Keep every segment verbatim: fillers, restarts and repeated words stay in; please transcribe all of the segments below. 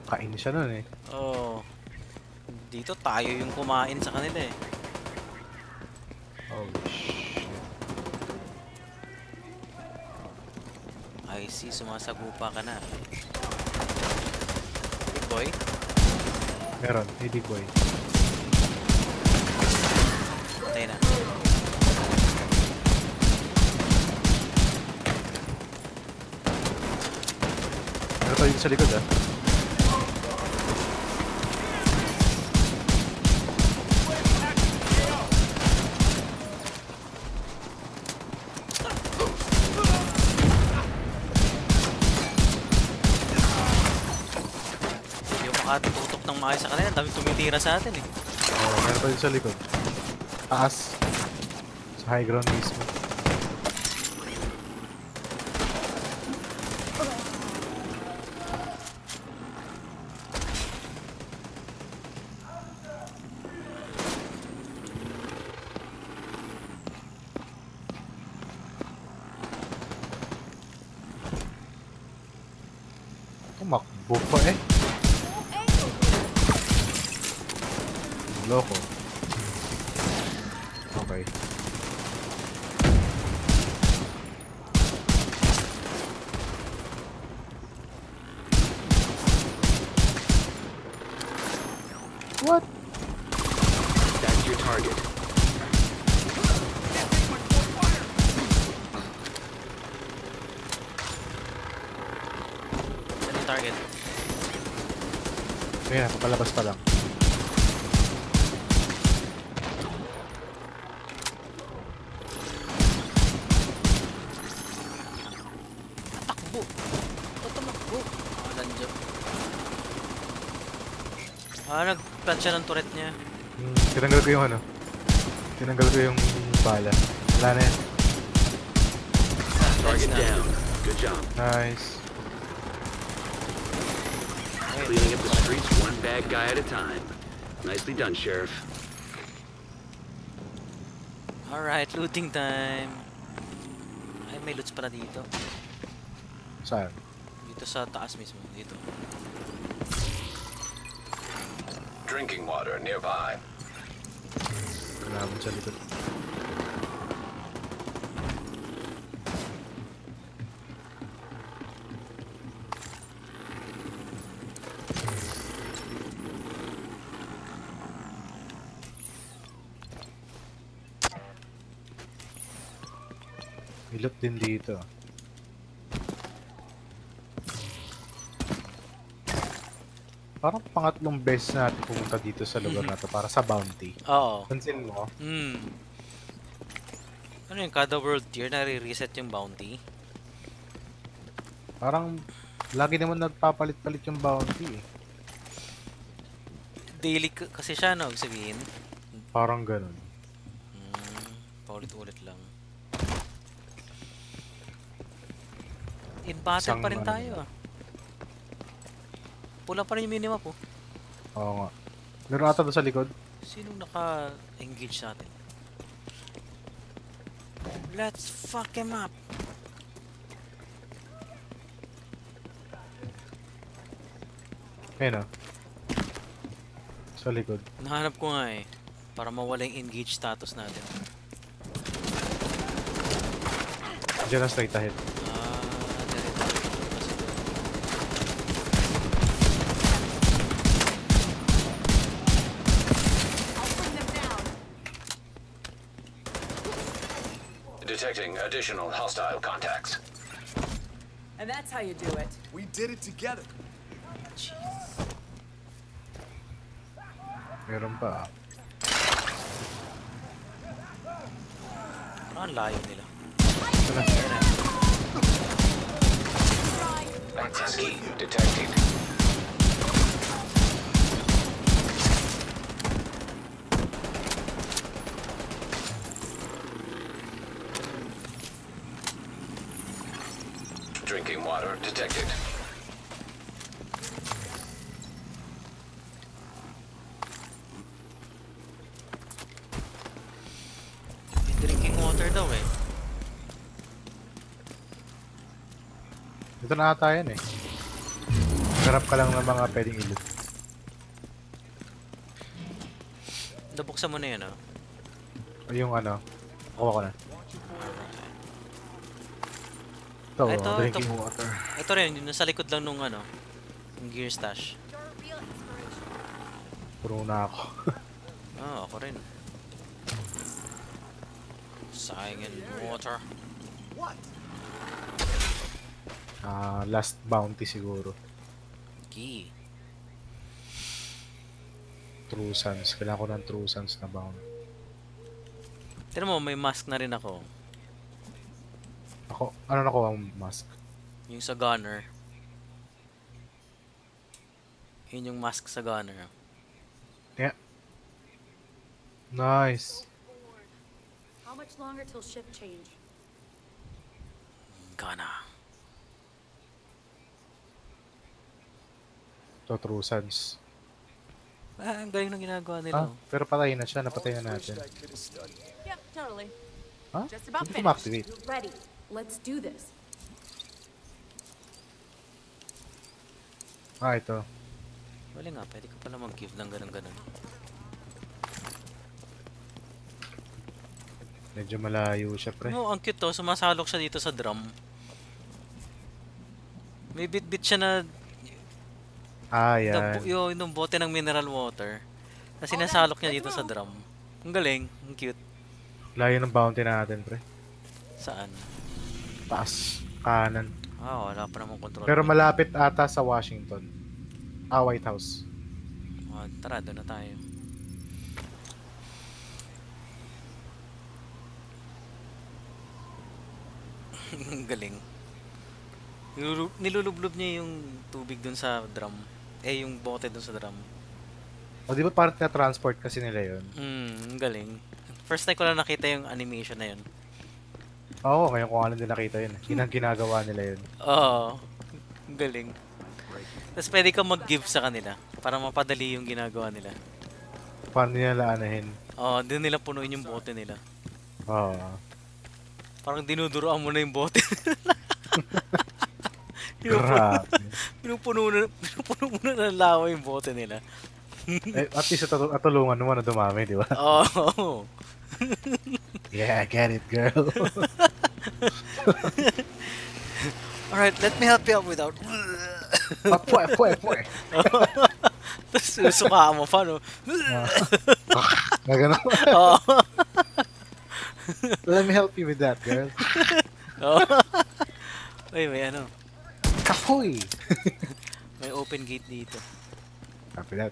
Kain siya nun eh. Oh. Dito tayo yung kumain sa kanila eh. Oh shit. I see, sumasagupa ka na. Big boy? Meron, hindi boy. Patay na. Meron tayo dito sa likod ah. Tutok ng maayos sa kanila, dami tumitira sa atin eh. Oh, meron pa dito sa likod. Taas. Sa high ground mismo. Tumakbo pa eh. Loko. Okay. What? That's your target. Saan yung target? Ayan, papalabas pa lang. Ah, nag-plant siya ng turret niya. Hmm, tinanggal ko yung ano. Tinanggal ko yung bala. Wala na yan. Target down. Good job. Nice. Cleaning up the streets one bad guy at a time. Nicely done, Sheriff. Alright, looting time. Ay, may loots pala dito. Saan? Dito sa taas mismo, dito. Drinking water nearby. Kalaban sa likod. Ilot din dito. Parang pangatlong beses natin pumunta dito sa lugar na to para sa bounty. Oo. Pansin mo? Hmm. Ano yung kada world tier nare-reset yung bounty? Parang lagi naman nagpapalit-palit yung bounty eh. Daily kasi siya, no? Ibig sabihin. Parang ganun. Hmm. Paulit-ulit lang. In battle Isang pa rin ano tayo ah. Pula pa rin yung minimap oh. Oo nga. Meron ata doon sa likod. Sinong naka-engage sa atin? Let's fuck him up! Ayun o. Sa likod. Nahanap ko nga eh. Para mawala yung engage status natin. Diyan na straight ahead. Ah, direct. Detecting additional hostile contacts. And that's how you do it. We did it together. Jeez. Meron pa. Parang layo nila. Ito na. Husky detected. Drinking water detected. Drinking water daw eh. Ito na ata yan eh. Magharap ka lang ng mga pwedeng ilot. Nabuksan mo na yun, ah. O yung ano, kuha ko na. Ito, Ah, ito, drinking ito. water. Ito rin, yung nasa likod lang nung ano, yung gear stash. Puro na ako. Ah, ako rin. Sayang in water. Ah, last bounty siguro. Key. True Sons. Kailangan ko ng True Sons na bounty. Tignan mo, may mask na rin ako. Ako, ano na ko ang mask? Yung sa gunner. Yun yung mask sa gunner. Yeah. Nice. How much longer till shift change? Gunner. Ito, True Sons. Ah, ang galing ng ginagawa nila. Ah, pero patay na siya. Napatay na natin. Yep, totally. Ha? Just about Hindi ko finished. ma-activate. Ready. Let's do this. Ah, ito. Wala nga, pwede ka pala mag-give ng ganun-ganun. Medyo malayo siya, pre. No, ang cute to. Sumasalok siya dito sa drum. May bit-bit siya na Ah, na, yan. yung, yung bote ng mineral water na sinasalok niya dito sa drum. Ang galing, ang cute. Layo ng bounty natin, pre. Saan? Taas. Kanan. Ah, wala pa namang control. Pero malapit ata sa Washington. Ah, White House. Ah, tara, doon na tayo. Ang galing. Nilulu- nilulublob niya yung tubig dun sa drum. Eh, yung bote dun sa drum. O, di ba parang na-transport kasi nila yun? Hmm, ang galing. First time ko lang nakita yung animation na yun. Oo, ngayon ko ano din nakita yun. Yun ang ginagawa nila yun. Oo. Ang galing. Tapos pwede kang mag-give sa kanila para mapadali yung ginagawa nila. Paano nila laanahin? Oo, din nila punuin yung bote nila. Oo. Parang dinuduroan mo na yung bote. Grabe. Pinupuno na, pinupuno mo na ng lawa yung bote nila. eh, at least atu- atulungan mo na dumami, di ba? Oo. Yeah, get it, girl. Alright, let me help you out without... ah, pwe, pwe, pwe. Tapos susuka mo pa, no? Na ganun. Oo. Let me help you with that, girl. Oo. Uy, may ano. Kapoy! May open gate dito. Copy that.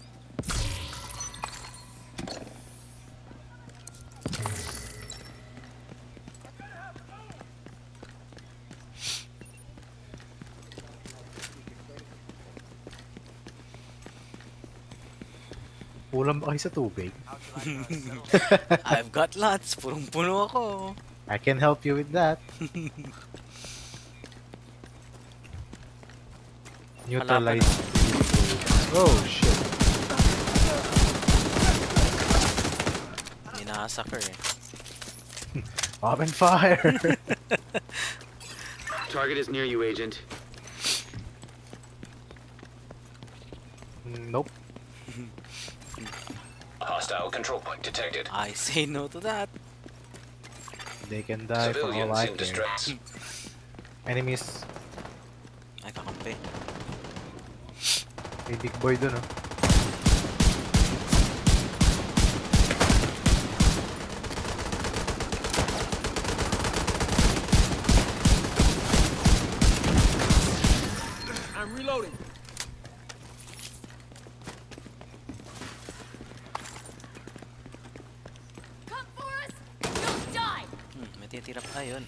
Kulang ba kayo sa tubig? I've got lots. Punong-puno ako. I can help you with that. Neutralize. Oh, shit. Ninasaka eh. Open fire! Target is near you, Agent. Nope. Hostile control point detected. I say no to that. They can die for all Civilians I in care. distress. Enemies. Ay, kakampi. May big boy dun, oh. I'm reloading. Come for us! You'll die! Hmm, may titira pa yun.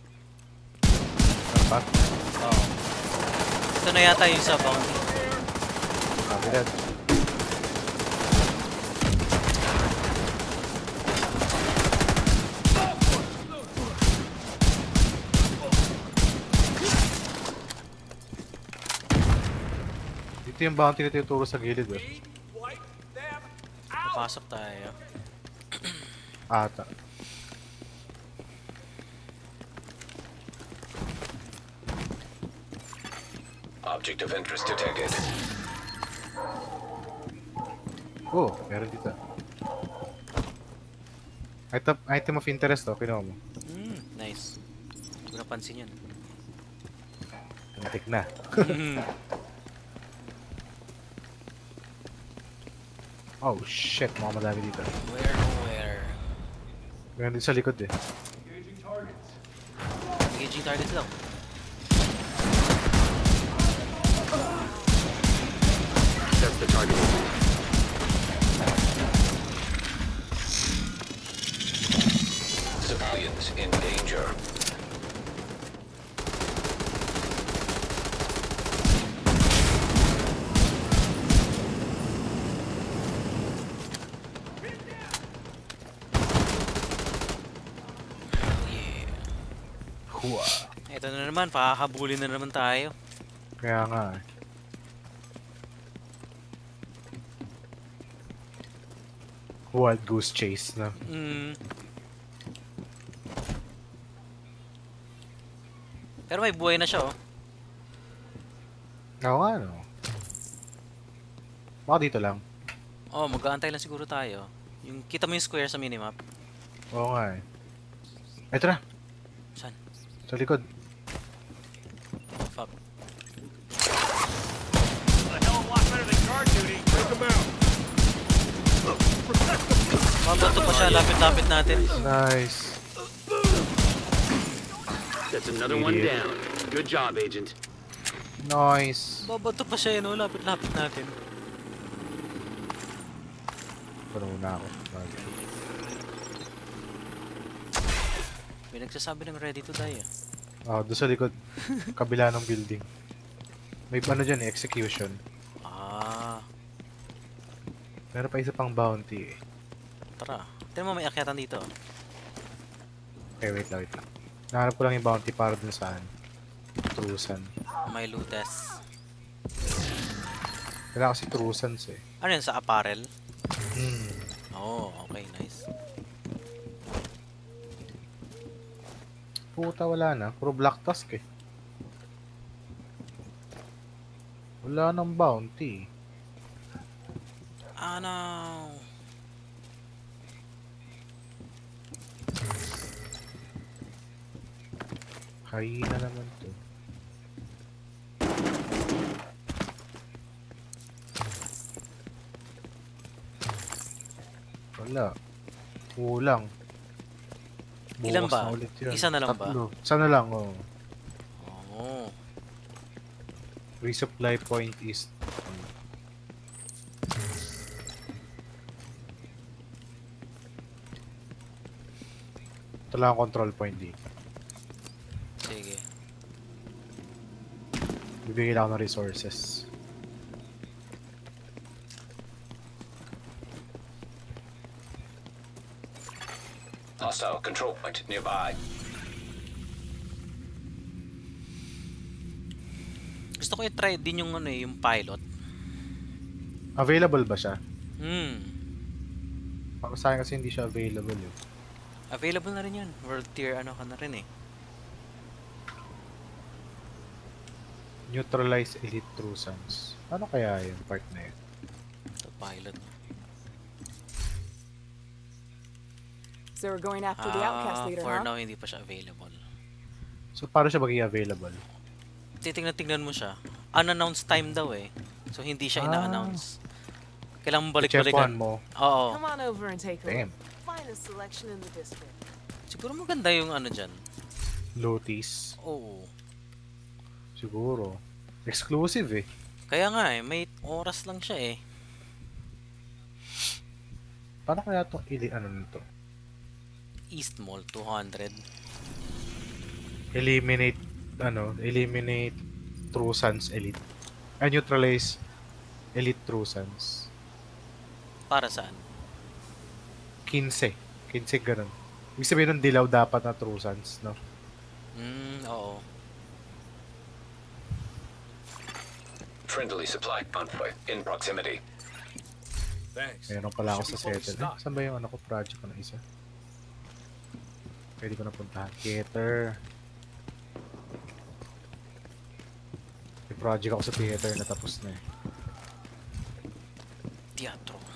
Apa? Oo. Ito na yata yung sa bounty. Copy that. Dito yung bounty na tinuturo sa gilid, oh. Wipe them. Papasok tayo. Ata. Object of interest detected. Oh, meron dito. Item, item of interest, oh. Kinuha mo. Hmm, nice. Hindi ko napansin yun. Tumatik na. Hmm. Oh, shit. Mga madami dito. Where, nowhere. Meron dito sa likod, eh. Engaging targets daw. That's the target. Civilians in danger. Yeah. Hua. Ito na naman, pahahabulin na naman tayo. Kaya nga, eh. Wild goose chase na. Hmm. Pero may buhay na siya, oh. Oo nga, no. Baka dito lang. Oh, mag-aantay lang siguro tayo. Yung, kita mo yung square sa minimap? Oo nga, eh. Ito na. Saan? Sa likod. Fuck. Mabato pa siya, lapit-lapit natin. Nice. That's another one Idiot. down. Good job, Agent. Nice. Mabato pa siya yun, oh, lapit-lapit natin. Puno na ako. May nagsasabi ng ready to die, ah. Oh, doon sa likod. Kabila ng building. May ano dyan, eh, execution. Ah, Meron pa isa pang bounty, eh. tara. Tignan mo, may akyatan dito. Okay, wait lang, wait lang. Nahanap ko lang yung bounty para dun saan. Trusan. May lutes. Kailangan kasi trusans, eh. Ano yan, sa apparel? Hmm. Oh, okay, nice. Puta, wala na. Puro black task, eh. Wala nang bounty. Ano? Hyena naman to. Wala. Kulang. Ilan Bukas ba? na ulit yun. Isa na lang ba? Tatlo. Isa na lang, oh. Oh. Resupply point is... Ito lang ang control point dito. Sige. Bibigyan lang ako ng resources. Hostile control point nearby. Gusto ko i-try din yung ano eh, yung pilot. Available ba siya? Hmm. Para sa akin kasi hindi siya available, eh. Available na rin yun. World tier ano ka na rin eh. Neutralize elite Trusans. Ano kaya yung part na yun? Ito, pilot. So we're going after the outcast Ah, leader, for huh? now, hindi pa siya available. So, paano siya maging available? Titingnan-tingnan mo siya. Unannounced time daw eh. So, hindi siya Ah. ina-announce. Kailangan Check balik-balikan. mo. Oo. Come on over and take a Damn. look. Finest selection in the district. Siguro maganda yung ano dyan. Lotis. Oo. Siguro. Exclusive, eh. Kaya nga eh, may oras lang siya eh. Paano kaya itong ili... Ano nito? East Mall, two hundred. Eliminate... Ano? Eliminate Trusans elite. Ah, neutralize elite Trusans. Para saan? quince. quince ganun. Ibig sabihin nun, dilaw dapat na Trusans, no? Hmm, oo. Friendly supply convoy in proximity. Thanks. Meron pala ako sa Should be fully settle. Eh, stocked. saan ba yung ano ko? Project ko na isa? Pwede ko na puntahan. Theater. May project ako sa theater na tapos na eh. Teatro.